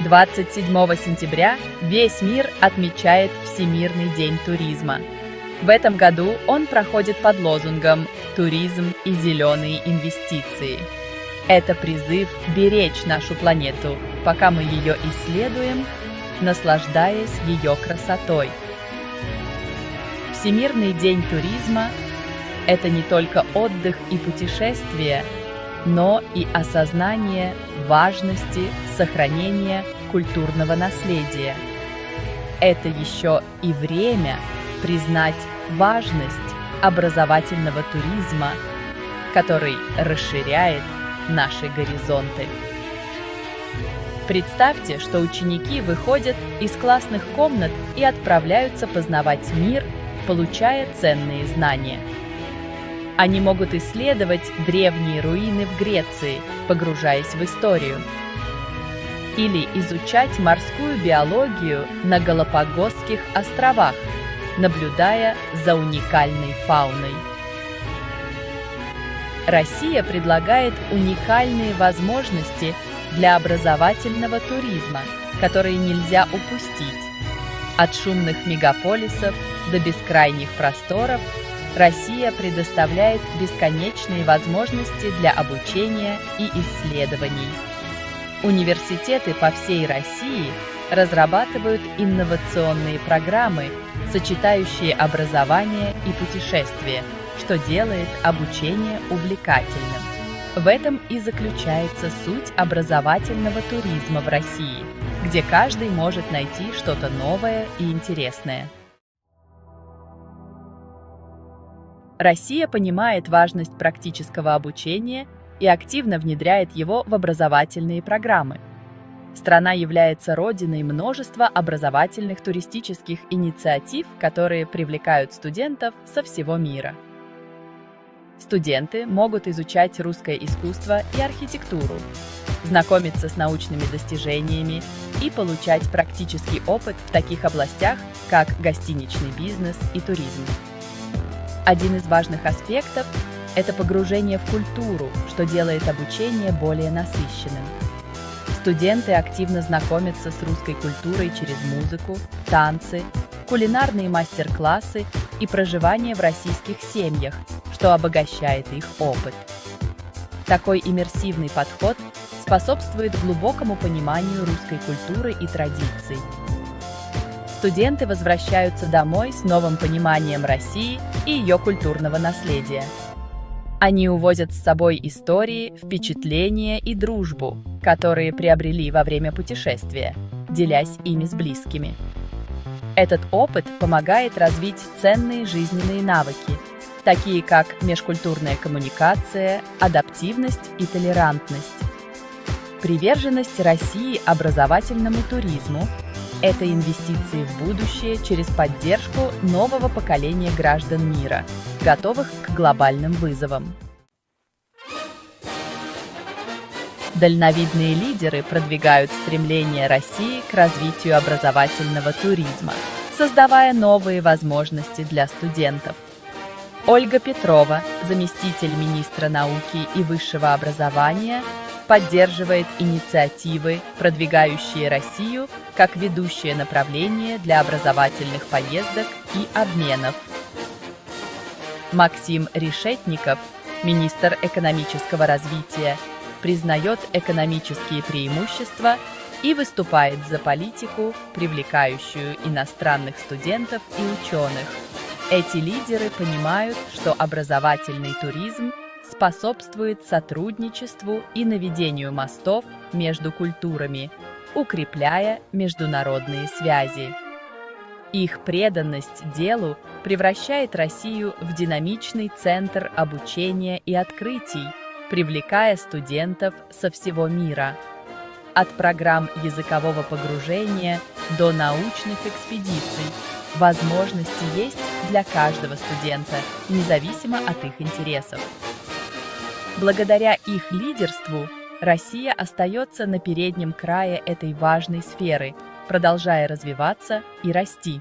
27 сентября весь мир отмечает Всемирный день туризма. В этом году он проходит под лозунгом «Туризм и зеленые инвестиции». Это призыв беречь нашу планету, пока мы ее исследуем, наслаждаясь ее красотой. Всемирный день туризма – это не только отдых и путешествия, но и осознание важности сохранения культурного наследия. Это еще и время признать важность образовательного туризма, который расширяет наши горизонты. Представьте, что ученики выходят из классных комнат и отправляются познавать мир, получая ценные знания. Они могут исследовать древние руины в Греции, погружаясь в историю. Или изучать морскую биологию на Галапагосских островах, наблюдая за уникальной фауной. Россия предлагает уникальные возможности для образовательного туризма, которые нельзя упустить. От шумных мегаполисов до бескрайних просторов Россия предоставляет бесконечные возможности для обучения и исследований. Университеты по всей России разрабатывают инновационные программы, сочетающие образование и путешествие, что делает обучение увлекательным. В этом и заключается суть образовательного туризма в России, где каждый может найти что-то новое и интересное. Россия понимает важность практического обучения и активно внедряет его в образовательные программы. Страна является родиной множества образовательных туристических инициатив, которые привлекают студентов со всего мира. Студенты могут изучать русское искусство и архитектуру, знакомиться с научными достижениями и получать практический опыт в таких областях, как гостиничный бизнес и туризм. Один из важных аспектов – это погружение в культуру, что делает обучение более насыщенным. Студенты активно знакомятся с русской культурой через музыку, танцы, кулинарные мастер-классы и проживание в российских семьях, что обогащает их опыт. Такой иммерсивный подход способствует глубокому пониманию русской культуры и традиций. Студенты возвращаются домой с новым пониманием России и ее культурного наследия. Они увозят с собой истории, впечатления и дружбу, которые приобрели во время путешествия, делясь ими с близкими. Этот опыт помогает развить ценные жизненные навыки, такие как межкультурная коммуникация, адаптивность и толерантность. Приверженность России образовательному туризму – это инвестиции в будущее через поддержку нового поколения граждан мира, готовых к глобальным вызовам. Дальновидные лидеры продвигают стремление России к развитию образовательного туризма, создавая новые возможности для студентов. Ольга Петрова, заместитель министра науки и высшего образования, поддерживает инициативы, продвигающие Россию как ведущее направление для образовательных поездок и обменов. Максим Решетников, министр экономического развития, признает экономические преимущества и выступает за политику, привлекающую иностранных студентов и ученых. Эти лидеры понимают, что образовательный туризм способствует сотрудничеству и наведению мостов между культурами, укрепляя международные связи. Их преданность делу превращает Россию в динамичный центр обучения и открытий, привлекая студентов со всего мира. От программ языкового погружения до научных экспедиций возможности есть для каждого студента, независимо от их интересов. Благодаря их лидерству Россия остается на переднем крае этой важной сферы, продолжая развиваться и расти.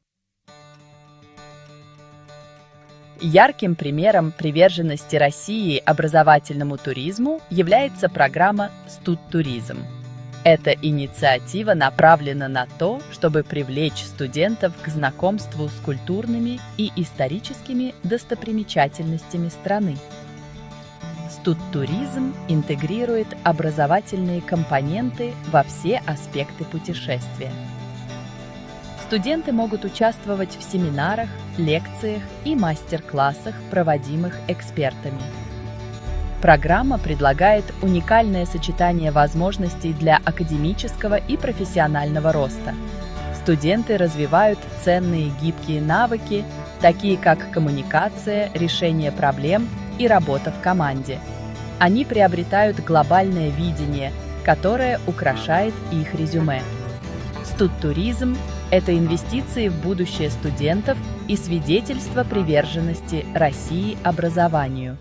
Ярким примером приверженности России образовательному туризму является программа «Студтуризм». Эта инициатива направлена на то, чтобы привлечь студентов к знакомству с культурными и историческими достопримечательностями страны. Студтуризм интегрирует образовательные компоненты во все аспекты путешествия. Студенты могут участвовать в семинарах, лекциях и мастер-классах, проводимых экспертами. Программа предлагает уникальное сочетание возможностей для академического и профессионального роста. Студенты развивают ценные гибкие навыки, такие как коммуникация, решение проблем и работа в команде. Они приобретают глобальное видение, которое украшает их резюме. Студтуризм – это инвестиции в будущее студентов и свидетельство приверженности России образованию.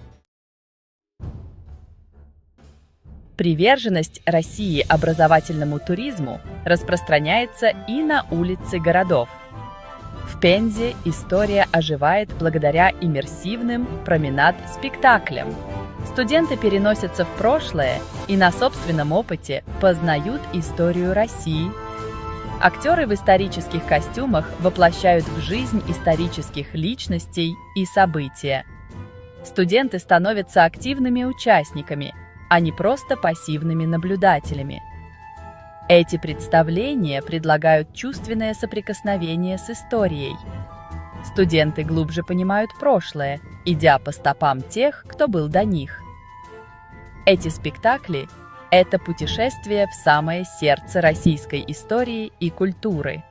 Приверженность России образовательному туризму распространяется и на улицы городов. В Пензе история оживает благодаря иммерсивным променад-спектаклям. Студенты переносятся в прошлое и на собственном опыте познают историю России. Актеры в исторических костюмах воплощают в жизнь исторических личностей и события. Студенты становятся активными участниками, а не просто пассивными наблюдателями. Эти представления предлагают чувственное соприкосновение с историей. Студенты глубже понимают прошлое, идя по стопам тех, кто был до них. Эти спектакли – это путешествие в самое сердце российской истории и культуры.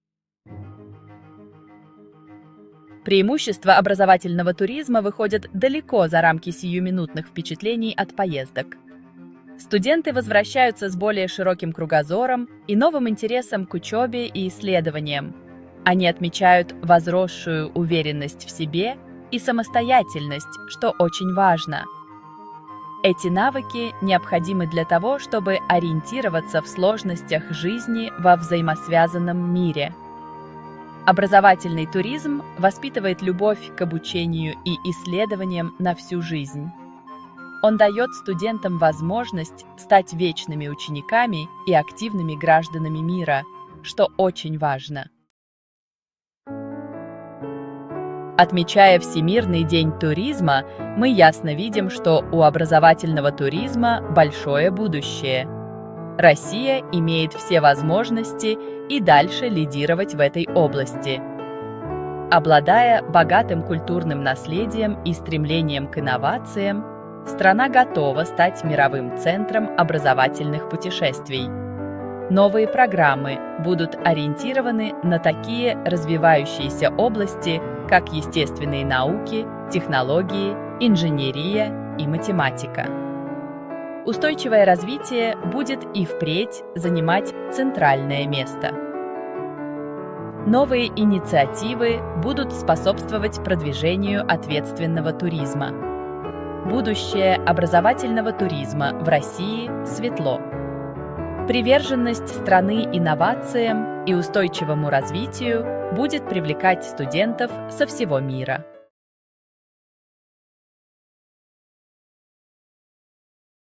Преимущества образовательного туризма выходят далеко за рамки сиюминутных впечатлений от поездок. Студенты возвращаются с более широким кругозором и новым интересом к учебе и исследованиям. Они отмечают возросшую уверенность в себе и самостоятельность, что очень важно. Эти навыки необходимы для того, чтобы ориентироваться в сложностях жизни во взаимосвязанном мире. Образовательный туризм воспитывает любовь к обучению и исследованиям на всю жизнь. Он дает студентам возможность стать вечными учениками и активными гражданами мира, что очень важно. Отмечая Всемирный день туризма, мы ясно видим, что у образовательного туризма большое будущее. Россия имеет все возможности и дальше лидировать в этой области. Обладая богатым культурным наследием и стремлением к инновациям, страна готова стать мировым центром образовательных путешествий. Новые программы будут ориентированы на такие развивающиеся области, как естественные науки, технологии, инженерия и математика. Устойчивое развитие будет и впредь занимать центральное место. Новые инициативы будут способствовать продвижению ответственного туризма. Будущее образовательного туризма в России светло. Приверженность страны инновациям и устойчивому развитию будет привлекать студентов со всего мира.